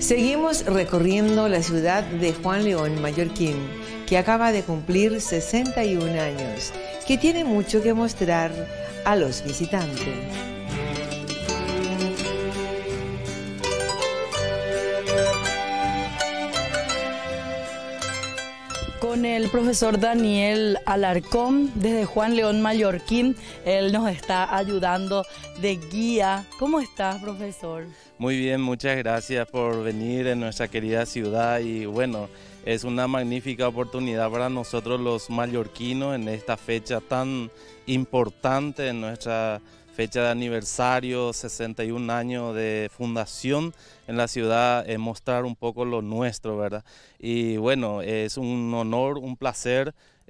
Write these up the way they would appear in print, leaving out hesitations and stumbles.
Seguimos recorriendo la ciudad de Juan León, Mallorquín, que acaba de cumplir 61 años, que tiene mucho que mostrar a los visitantes. Con el profesor Daniel Alarcón, desde Juan León, Mallorquín, él nos está ayudando de guía. ¿Cómo estás, profesor? Muy bien, muchas gracias por venir en nuestra querida ciudad y bueno, es una magnífica oportunidad para nosotros los mallorquinos en esta fecha tan importante, en nuestra fecha de aniversario, 61 años de fundación en la ciudad, mostrar un poco lo nuestro, ¿verdad? Y bueno, es un honor, un placer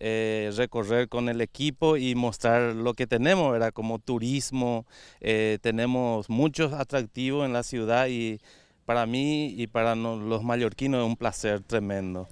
recorrer con el equipo y mostrar lo que tenemos, ¿verdad? Como turismo, tenemos muchos atractivos en la ciudad y para mí y para los mallorquinos es un placer tremendo.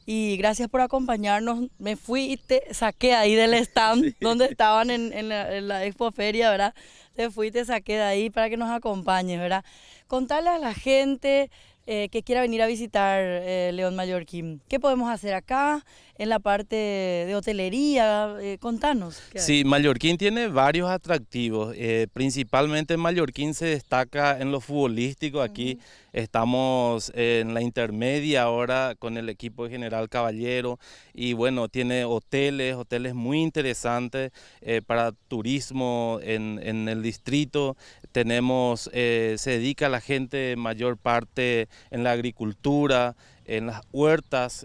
Y gracias por acompañarnos. Me fui y te saqué ahí del stand sí, donde estaban en la expoferia, ¿verdad? Te fui y te saqué de ahí para que nos acompañes, ¿verdad? Contarle a la gente que quiera venir a visitar León Mallorquín. ¿Qué podemos hacer acá en la parte de hotelería? Contanos. Sí, Mallorquín tiene varios atractivos. Principalmente Mallorquín se destaca en lo futbolístico. Aquí estamos en la intermedia ahora con el equipo de General Caballero y bueno, tiene hoteles muy interesantes para turismo en el distrito. Tenemos, se dedica la gente mayor parte en la agricultura, en las huertas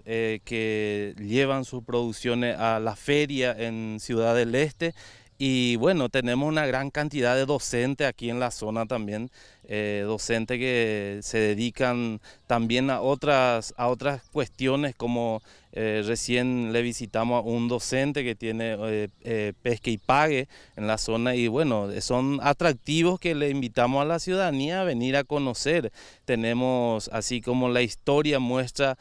que llevan sus producciones a la feria en Ciudad del Este. Y bueno, tenemos una gran cantidad de docentes aquí en la zona también, docentes que se dedican también a otras cuestiones como recién le visitamos a un docente que tiene pesca y pague en la zona y bueno, son atractivos que le invitamos a la ciudadanía a venir a conocer. Tenemos, así como la historia muestra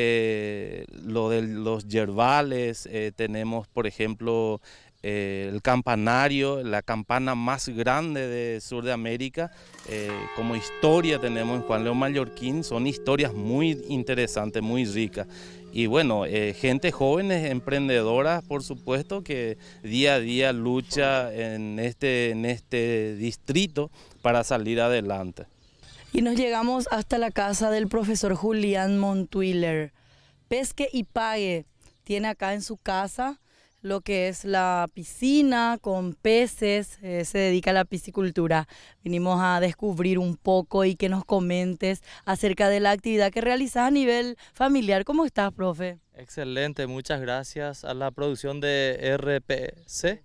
lo de los yerbales, tenemos por ejemplo el campanario, la campana más grande de Sur de América. Como historia tenemos en Juan León Mallorquín, son historias muy interesantes, muy ricas. Y bueno, gente jóvenes, emprendedoras, por supuesto, que día a día lucha en este distrito para salir adelante. Y nos llegamos hasta la casa del profesor Julián Montuiller. Pesque y Pague tiene acá en su casa lo que es la piscina con peces, se dedica a la piscicultura. Vinimos a descubrir un poco y que nos comentes acerca de la actividad que realizas a nivel familiar. ¿Cómo estás, profe? Excelente, muchas gracias a la producción de RPC.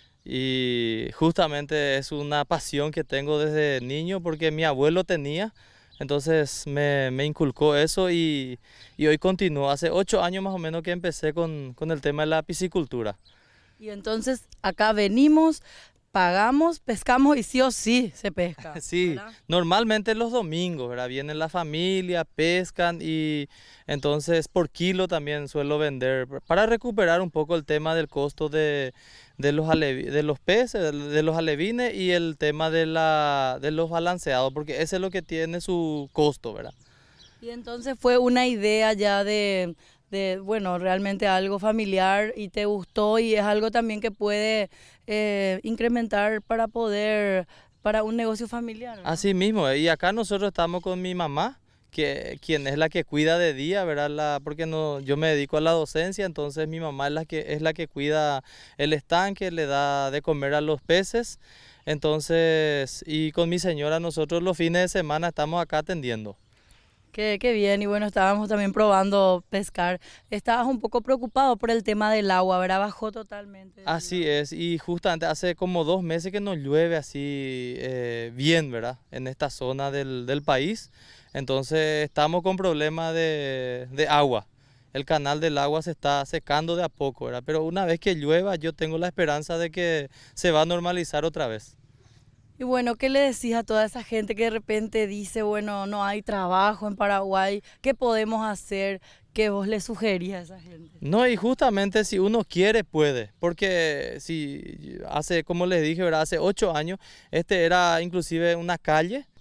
Y justamente es una pasión que tengo desde niño porque mi abuelo tenía. Entonces me inculcó eso y hoy continúo. Hace 8 años más o menos que empecé con el tema de la piscicultura. Y entonces acá venimos, pagamos, pescamos y sí o sí se pesca. Sí, ¿verdad? Normalmente los domingos, ¿verdad? Viene la familia, pescan y entonces por kilo también suelo vender para recuperar un poco el tema del costo de los peces, de los alevines y el tema de los balanceados, porque ese es lo que tiene su costo, ¿verdad? Y entonces fue una idea ya de bueno, realmente algo familiar y te gustó y es algo también que puede incrementar para un negocio familiar, ¿verdad? Así mismo, y acá nosotros estamos con mi mamá, quien es la que cuida de día, ¿verdad? Porque no, yo me dedico a la docencia, entonces mi mamá es la que cuida el estanque, le da de comer a los peces, entonces, y con mi señora nosotros los fines de semana estamos acá atendiendo. Qué bien, y bueno, estábamos también probando pescar. Estabas un poco preocupado por el tema del agua, ¿verdad? Bajó totalmente. Así es, y justamente hace como 2 meses que nos llueve así bien, ¿verdad? En esta zona del país. Entonces estamos con problemas de agua. El canal del agua se está secando de a poco, ¿verdad? Pero una vez que llueva yo tengo la esperanza de que se va a normalizar otra vez. Y bueno, ¿qué le decís a toda esa gente que de repente dice, bueno, no hay trabajo en Paraguay, qué podemos hacer? ¿Qué vos le sugerís a esa gente? No, y justamente si uno quiere, puede, porque si hace, como les dije, ¿verdad? Hace 8 años, este era inclusive una calle,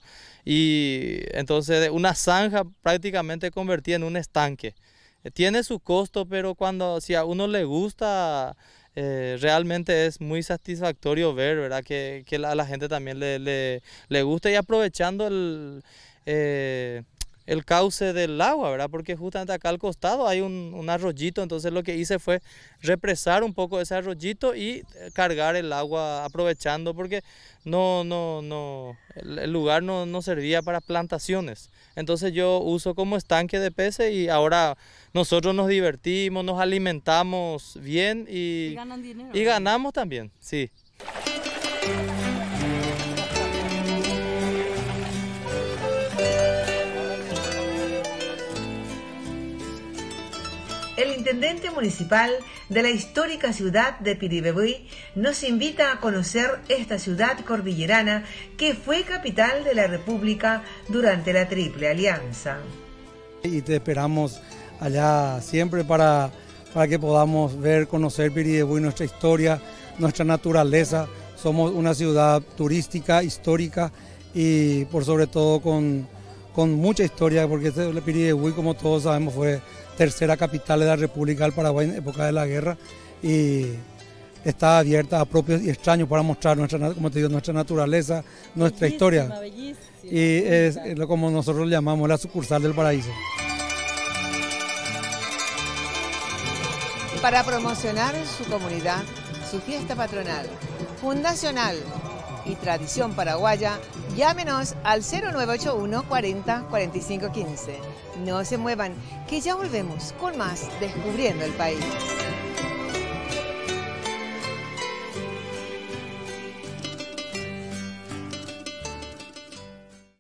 y entonces de una zanja prácticamente convertida en un estanque. Tiene su costo, pero si a uno le gusta, realmente es muy satisfactorio ver, ¿verdad? Que a la gente también le gusta, y aprovechando el cauce del agua, ¿verdad? Porque justamente acá al costado hay un arroyito, entonces lo que hice fue represar un poco ese arroyito y cargar el agua aprovechando, porque el lugar no servía para plantaciones. Entonces yo uso como estanque de peces, y ahora nosotros nos divertimos, nos alimentamos bien y ganan dinero. Y ganamos también, sí. El intendente municipal de la histórica ciudad de Piribebuy nos invita a conocer esta ciudad cordillerana que fue capital de la República durante la Triple Alianza. Y te esperamos allá siempre para que podamos ver, conocer Piribebuy, nuestra historia, nuestra naturaleza. Somos una ciudad turística, histórica y por sobre todo con mucha historia, porque Piribebuy, como todos sabemos, fue tercera capital de la República del Paraguay en época de la guerra, y está abierta a propios y extraños para mostrar como te digo, nuestra naturaleza, nuestra historia. Bellísima. Y es como nosotros le llamamos la sucursal del paraíso. Para promocionar su comunidad, su fiesta patronal, fundacional y tradición paraguaya, llámenos al 0981 40 45 15. No se muevan, que ya volvemos con más Descubriendo el País.